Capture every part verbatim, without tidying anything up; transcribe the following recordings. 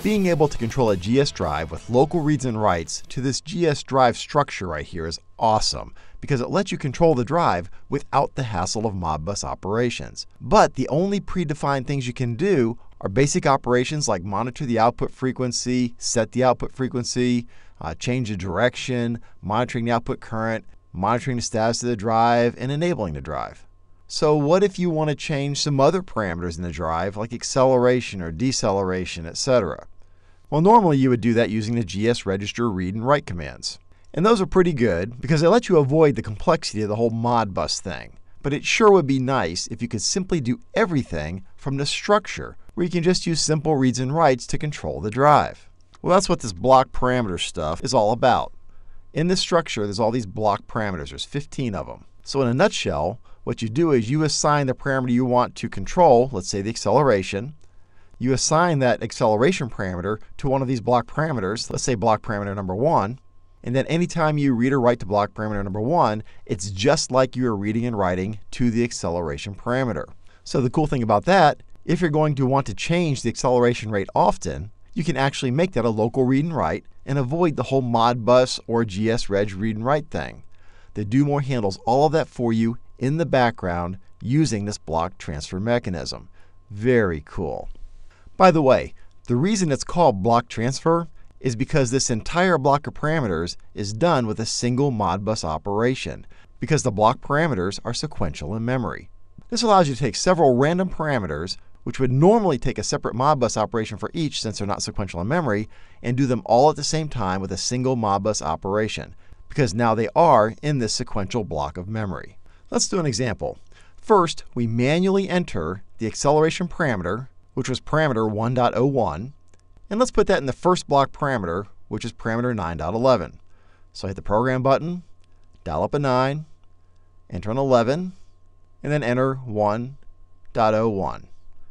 Being able to control a G S drive with local reads and writes to this G S drive structure right here is awesome because it lets you control the drive without the hassle of Modbus operations. But the only predefined things you can do are basic operations like monitor the output frequency, set the output frequency, uh, change the direction, monitoring the output current, monitoring the status of the drive, and enabling the drive. So what if you want to change some other parameters in the drive like acceleration or deceleration, et cetera? Well, normally you would do that using the G S register read and write commands. And those are pretty good because they let you avoid the complexity of the whole Modbus thing. But it sure would be nice if you could simply do everything from the structure where you can just use simple reads and writes to control the drive. Well, that's what this block parameter stuff is all about. In this structure, there's all these block parameters. There's fifteen of them. So in a nutshell, what you do is you assign the parameter you want to control, let's say the acceleration. You assign that acceleration parameter to one of these block parameters, let's say block parameter number one, and then anytime you read or write to block parameter number one, it's just like you are reading and writing to the acceleration parameter. So the cool thing about that, if you're going to want to change the acceleration rate often, you can actually make that a local read and write and avoid the whole Modbus or G S reg read and write thing. The Do More handles all of that for you in the background using this block transfer mechanism. Very cool. By the way, the reason it's called block transfer is because this entire block of parameters is done with a single Modbus operation because the block parameters are sequential in memory. This allows you to take several random parameters, which would normally take a separate Modbus operation for each since they're not sequential in memory, and do them all at the same time with a single Modbus operation because now they are in this sequential block of memory. Let's do an example. First, we manually enter the acceleration parameter, which was parameter one point oh one, and let's put that in the first block parameter, which is parameter nine point eleven. So I hit the program button, dial up a nine, enter an eleven, and then enter one point oh one.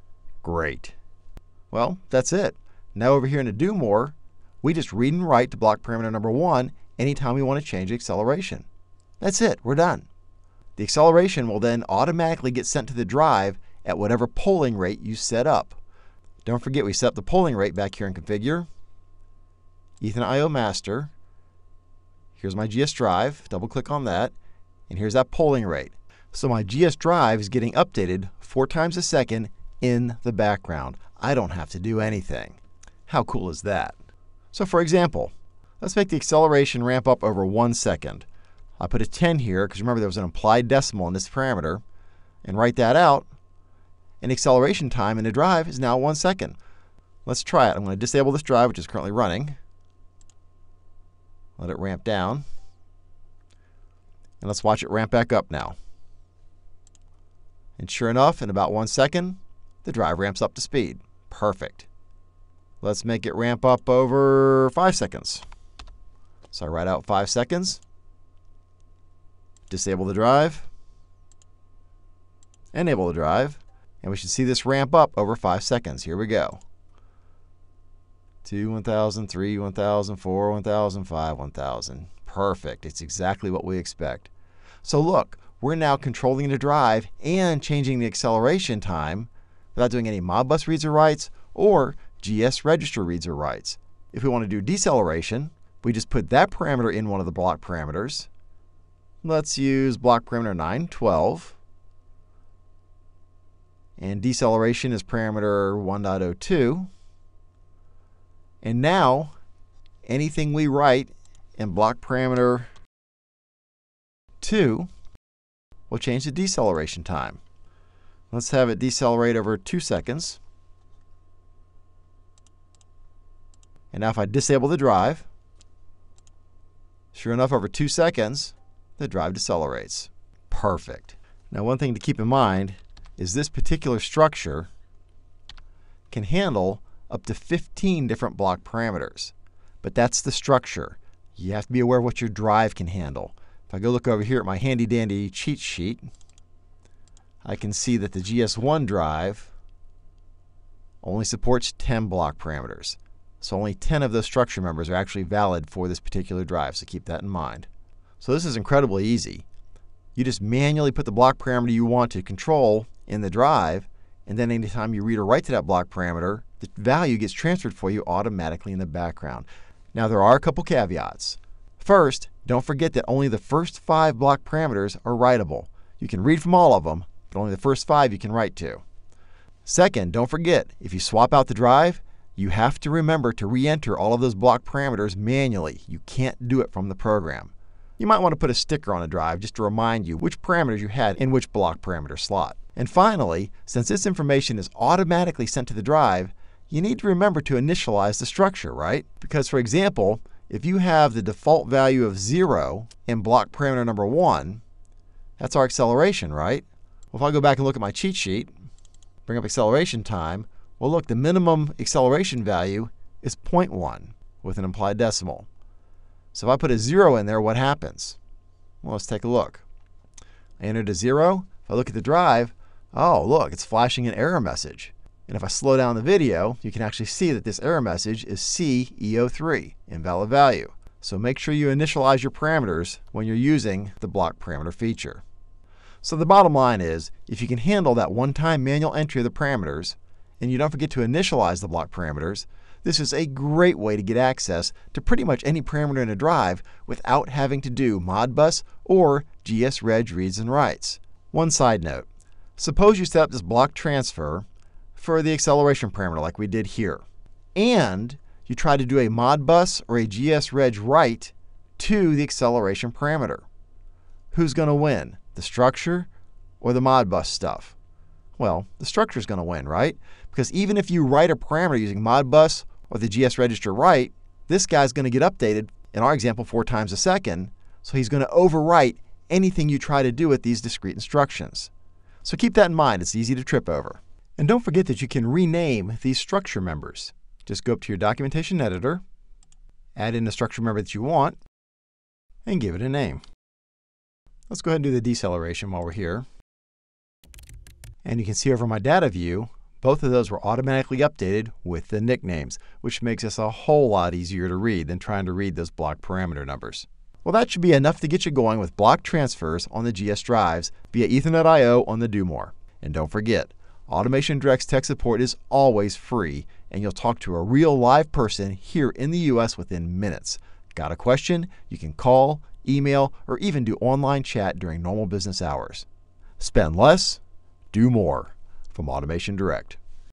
Great. Well, that's it. Now over here in the Do More, we just read and write to block parameter number one anytime we want to change the acceleration. That's it. We're done. The acceleration will then automatically get sent to the drive at whatever polling rate you set up. Don't forget we set up the polling rate back here in Configure, Ethernet I O Master. Here's my G S drive. Double click on that. And here's that polling rate. So my G S drive is getting updated four times a second in the background. I don't have to do anything. How cool is that? So for example, let's make the acceleration ramp up over one second. I put a ten here because remember there was an implied decimal in this parameter, and write that out. And acceleration time in the drive is now one second. Let's try it. I'm going to disable this drive, which is currently running. Let it ramp down. And let's watch it ramp back up now. And sure enough, in about one second, the drive ramps up to speed. Perfect. Let's make it ramp up over five seconds. So I write out five seconds. Disable the drive. Enable the drive. And we should see this ramp up over five seconds. Here we go. two, one thousand, three, one thousand, four, one thousand, five, one thousand. Perfect. It's exactly what we expect. So look, we're now controlling the drive and changing the acceleration time without doing any Modbus reads or writes or G S register reads or writes. If we want to do deceleration, we just put that parameter in one of the block parameters. Let's use block parameter nine twelve. And deceleration is parameter one point oh two. And now, anything we write in block parameter two will change the deceleration time. Let's have it decelerate over two seconds. And now if I disable the drive, sure enough, over two seconds, the drive decelerates. Perfect. Now one thing to keep in mind is this particular structure can handle up to fifteen different block parameters. But that's the structure. You have to be aware of what your drive can handle. If I go look over here at my handy dandy cheat sheet, I can see that the G S one drive only supports ten block parameters. So only ten of those structure members are actually valid for this particular drive, so keep that in mind. So this is incredibly easy. You just manually put the block parameter you want to control in the drive, and then anytime you read or write to that block parameter, the value gets transferred for you automatically in the background. Now there are a couple caveats. First, don't forget that only the first five block parameters are writable. You can read from all of them, but only the first five you can write to. Second, don't forget, if you swap out the drive, you have to remember to re-enter all of those block parameters manually. You can't do it from the program. You might want to put a sticker on a drive just to remind you which parameters you had in which block parameter slot. And finally, since this information is automatically sent to the drive, you need to remember to initialize the structure, right? Because for example, if you have the default value of zero in block parameter number one, that's our acceleration, right? Well, if I go back and look at my cheat sheet, bring up acceleration time, well look, the minimum acceleration value is zero point one with an implied decimal. So if I put a zero in there, what happens? Well, let's take a look. I entered a zero. If I look at the drive, oh look, it's flashing an error message. And if I slow down the video, you can actually see that this error message is C E zero three, invalid value. So make sure you initialize your parameters when you're using the block parameter feature. So the bottom line is, if you can handle that one-time manual entry of the parameters, and you don't forget to initialize the block parameters, this is a great way to get access to pretty much any parameter in a drive without having to do Modbus or G S reg reads and writes. One side note, suppose you set up this block transfer for the acceleration parameter like we did here, and you try to do a Modbus or a G S reg write to the acceleration parameter. Who's going to win, the structure or the Modbus stuff? Well, the structure is going to win, right? Because even if you write a parameter using Modbus or the G S register write, this guy's going to get updated, in our example, four times a second, so he's going to overwrite anything you try to do with these discrete instructions. So keep that in mind, it's easy to trip over. And don't forget that you can rename these structure members. Just go up to your documentation editor, add in the structure member that you want, and give it a name. Let's go ahead and do the deceleration while we're here. And you can see over my data view, both of those were automatically updated with the nicknames, which makes this a whole lot easier to read than trying to read those block parameter numbers. Well, that should be enough to get you going with block transfers on the G S drives via Ethernet I O on the Do More. And don't forget, Automation Direct's tech support is always free, and you'll talk to a real live person here in the U S within minutes. Got a question? You can call, email, or even do online chat during normal business hours. Spend less, do more from Automation Direct.